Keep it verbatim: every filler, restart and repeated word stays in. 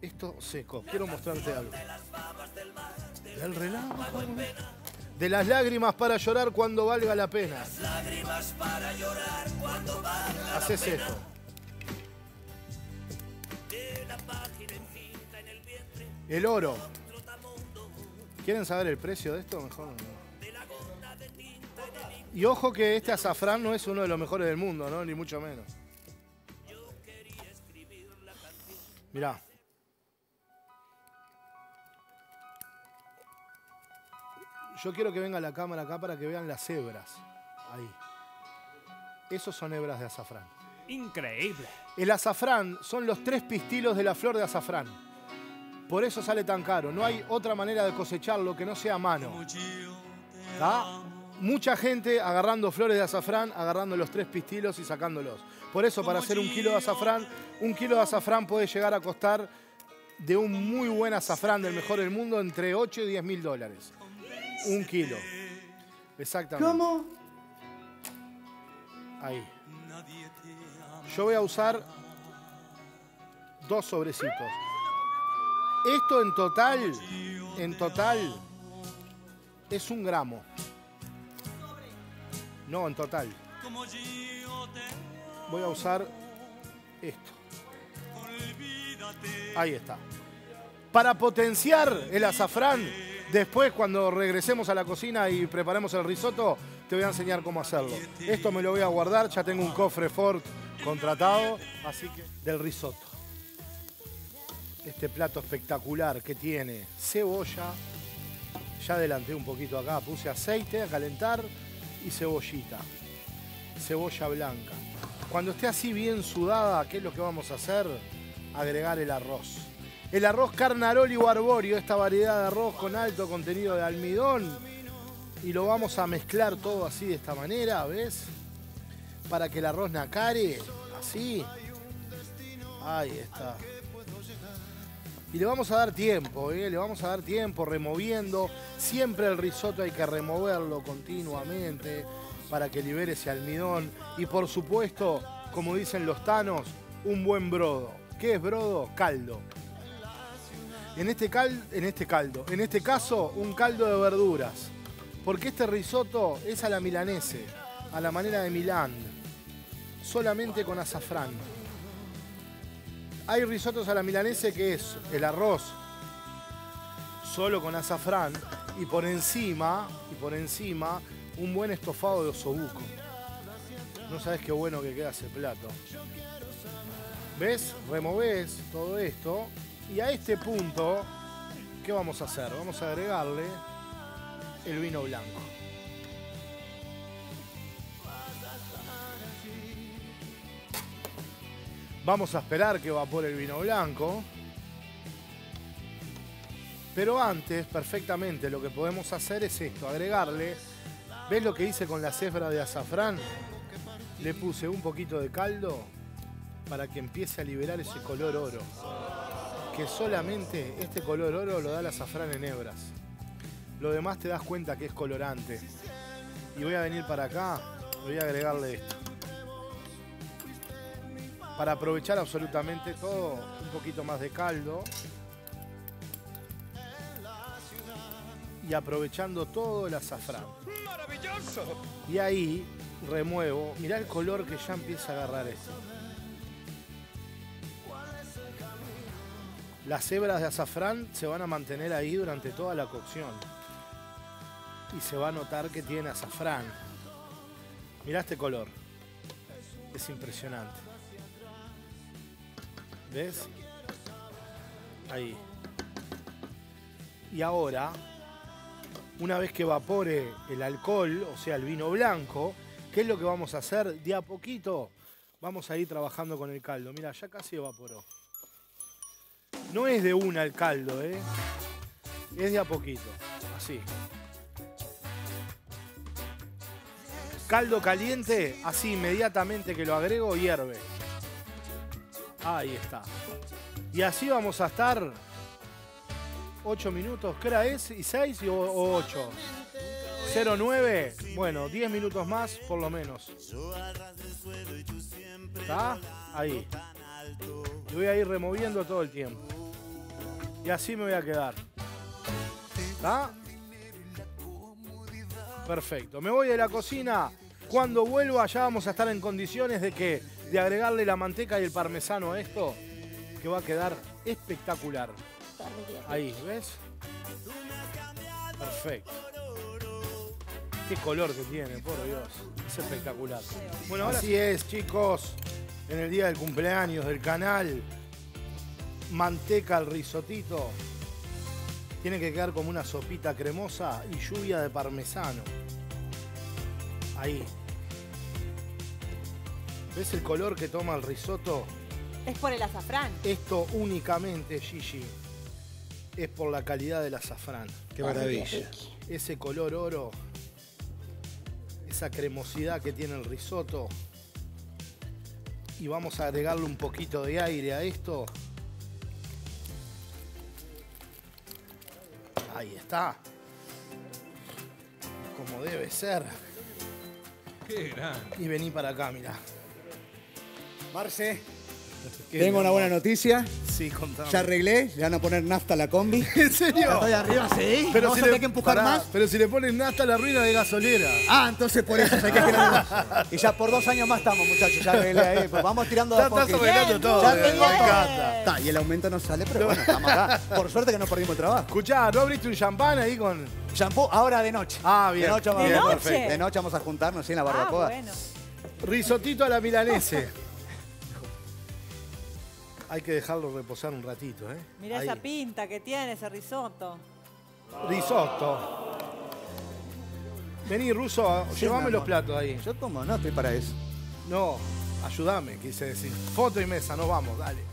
esto seco. Quiero mostrarte algo. Del relámpago. De las lágrimas para llorar cuando valga la pena. Haces esto. El oro. ¿Quieren saber el precio de esto? Mejor no. Y ojo que este azafrán no es uno de los mejores del mundo, ¿no? Ni mucho menos. Mirá. Yo quiero que venga la cámara acá para que vean las hebras. Ahí. Esos son hebras de azafrán. Increíble. El azafrán son los tres pistilos de la flor de azafrán. Por eso sale tan caro. No hay otra manera de cosecharlo que no sea a mano. ¿Tá? Mucha gente agarrando flores de azafrán, agarrando los tres pistilos y sacándolos. Por eso, para hacer un kilo de azafrán, un kilo de azafrán puede llegar a costar de un muy buen azafrán del mejor del mundo entre ocho y diez mil dólares. Un kilo. Exactamente. ¿Cómo? Ahí. Yo voy a usar dos sobrecitos. Esto en total, en total, es un gramo. No, en total. Voy a usar esto. Ahí está. Para potenciar el azafrán, después cuando regresemos a la cocina y preparemos el risotto, te voy a enseñar cómo hacerlo. Esto me lo voy a guardar, ya tengo un cofre Ford contratado, así que del risotto. Este plato espectacular que tiene cebolla. Ya adelanté un poquito acá, puse aceite a calentar y cebollita. Cebolla blanca. Cuando esté así bien sudada, ¿qué es lo que vamos a hacer? Agregar el arroz. El arroz Carnaroli o Arborio, esta variedad de arroz con alto contenido de almidón. Y lo vamos a mezclar todo así de esta manera, ¿ves? Para que el arroz nacare, así. Ahí está. Y le vamos a dar tiempo, ¿eh? Le vamos a dar tiempo removiendo. Siempre el risotto hay que removerlo continuamente para que libere ese almidón. Y por supuesto, como dicen los tanos, un buen brodo. ¿Qué es brodo? Caldo. En este, cal, en este caldo, en este caso, un caldo de verduras. Porque este risotto es a la milanese, a la manera de Milán. Solamente con azafrán. Hay risotos a la milanese que es el arroz solo con azafrán y por encima, y por encima un buen estofado de osobuco. No sabes qué bueno que queda ese plato. ¿Ves? Removés todo esto y a este punto, ¿qué vamos a hacer? Vamos a agregarle el vino blanco. Vamos a esperar que evapore el vino blanco. Pero antes, perfectamente, lo que podemos hacer es esto, agregarle, ¿ves lo que hice con la cebra de azafrán? Le puse un poquito de caldo para que empiece a liberar ese color oro. Que solamente este color oro lo da el azafrán en hebras. Lo demás te das cuenta que es colorante. Y voy a venir para acá, voy a agregarle esto. Para aprovechar absolutamente todo, un poquito más de caldo. Y aprovechando todo el azafrán. ¡Maravilloso! Y ahí remuevo. Mirá el color que ya empieza a agarrar esto. Las hebras de azafrán se van a mantener ahí durante toda la cocción. Y se va a notar que tiene azafrán. Mirá este color. Es impresionante. ¿Ves? Ahí. Y ahora, una vez que evapore el alcohol, o sea el vino blanco, ¿qué es lo que vamos a hacer? De a poquito vamos a ir trabajando con el caldo. Mira, ya casi evaporó. No es de una el caldo, ¿eh? Es de a poquito, así. Caldo caliente, así inmediatamente que lo agrego, hierve. Ahí está. Y así vamos a estar ocho minutos. ¿Qué hora es? ¿Y seis o ocho? cero nueve. Bueno, diez minutos más por lo menos. ¿Está? Ahí. Y voy a ir removiendo todo el tiempo. Y así me voy a quedar. ¿Está? Perfecto. Me voy de la cocina. Cuando vuelva ya vamos a estar en condiciones de que de agregarle la manteca y el parmesano a esto, que va a quedar espectacular. Ahí, ¿ves? Perfecto. Qué color que tiene, por Dios. Es espectacular. Bueno, ahora así es, chicos. En el día del cumpleaños del canal, manteca al risotito. Tiene que quedar como una sopita cremosa y lluvia de parmesano. Ahí. ¿Ves el color que toma el risotto? Es por el azafrán. Esto únicamente, Gigi, es por la calidad del azafrán. Qué maravilla. Ese color oro, esa cremosidad que tiene el risotto. Y vamos a agregarle un poquito de aire a esto. Ahí está. Como debe ser. Qué grande. Y vení para acá, mirá. Marce, Qué tengo una buena noticia. Sí, contame. Ya arreglé, le van a poner nafta a la combi. ¿En serio? Estoy arriba, sí. Pero Vamos si a le, tener que empujar pará, más. pero si le ponen nafta a la ruina de gasolera. Ah, entonces por eso hay que esperar. Y ya por dos años más estamos, muchachos. Ya arreglé ahí. Pues vamos tirando de Ya a estás poquito. arreglando todo. Ya eh, tengo me todo. encanta. Está, y el aumento no sale, pero bueno, estamos acá. Por suerte que no perdimos el trabajo. Escuchá, ¿no abriste un champán ahí con...? Shampoo ahora de noche. Ah, bien. De noche vamos, ¿De bien, noche? perfecto. De noche vamos a juntarnos ¿sí? en la Ah, barbacoa. bueno. Risotito a la milanese. Hay que dejarlo reposar un ratito, ¿eh? Mirá Ahí. esa pinta que tiene ese risotto. Risotto. Vení, Ruso, Sí, llévame mi los amor. platos ahí. Yo como no estoy para eso. No, ayúdame, quise decir. Foto y mesa, nos vamos, dale.